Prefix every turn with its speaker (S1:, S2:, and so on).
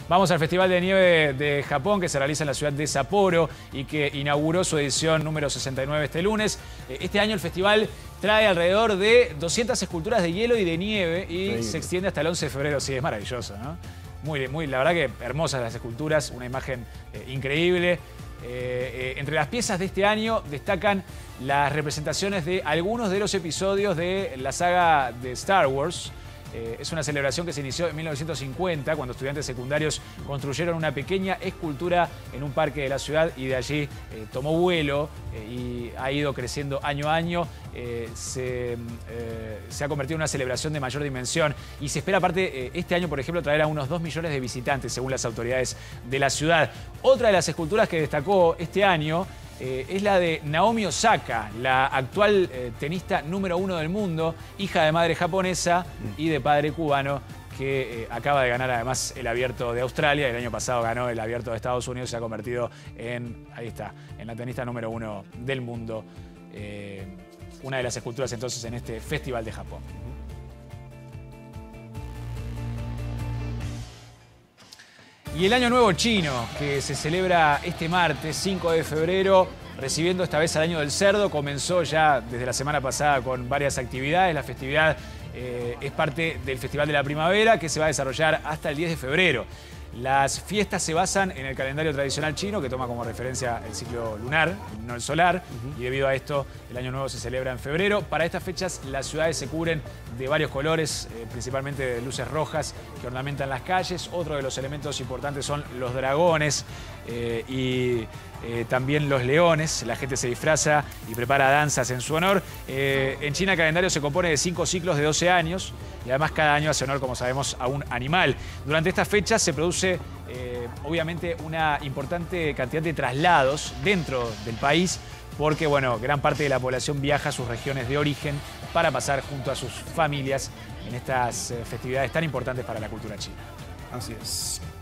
S1: Vamos al Festival de Nieve de Japón, que se realiza en la ciudad de Sapporo y que inauguró su edición número 69 este lunes. Este año el festival trae alrededor de 200 esculturas de hielo y de nieve y
S2: Increíble.
S1: se extiende hasta el 11 de febrero. Sí, es maravilloso, ¿no? La verdad que hermosas las esculturas, una imagen increíble. Entre las piezas de este año destacan las representaciones de algunos de los episodios de la saga de Star Wars. Es una celebración que se inició en 1950, cuando estudiantes secundarios construyeron una pequeña escultura en un parque de la ciudad y de allí tomó vuelo y ha ido creciendo año a año. Se ha convertido en una celebración de mayor dimensión y se espera aparte este año, por ejemplo, traer a unos 2 millones de visitantes, según las autoridades de la ciudad. Otra de las esculturas que destacó este año es la de Naomi Osaka, la actual tenista número 1 del mundo, hija de madre japonesa y de padre cubano, que acaba de ganar además el Abierto de Australia. El año pasado ganó el Abierto de Estados Unidos y se ha convertido en, ahí está, en la tenista número 1 del mundo. Una de las esculturas entonces en este Festival de Japón. Y el Año Nuevo Chino, que se celebra este martes, 5 de febrero, recibiendo esta vez al Año del Cerdo, comenzó ya desde la semana pasada con varias actividades. La festividad es parte del Festival de la Primavera, que se va a desarrollar hasta el 10 de febrero. Las fiestas se basan en el calendario tradicional chino, que toma como referencia el ciclo lunar, no el solar, y debido a esto el Año Nuevo se celebra en febrero. Para estas fechas las ciudades se cubren de varios colores, principalmente de luces rojas que ornamentan las calles. Otro de los elementos importantes son los dragones y también los leones. La gente se disfraza y prepara danzas en su honor. En China el calendario se compone de 5 ciclos de 12 años y además cada año hace honor, como sabemos, a un animal. Durante estas fechas se produce obviamente una importante cantidad de traslados dentro del país porque, bueno, gran parte de la población viaja a sus regiones de origen para pasar junto a sus familias en estas festividades tan importantes para la cultura china.
S2: Así es.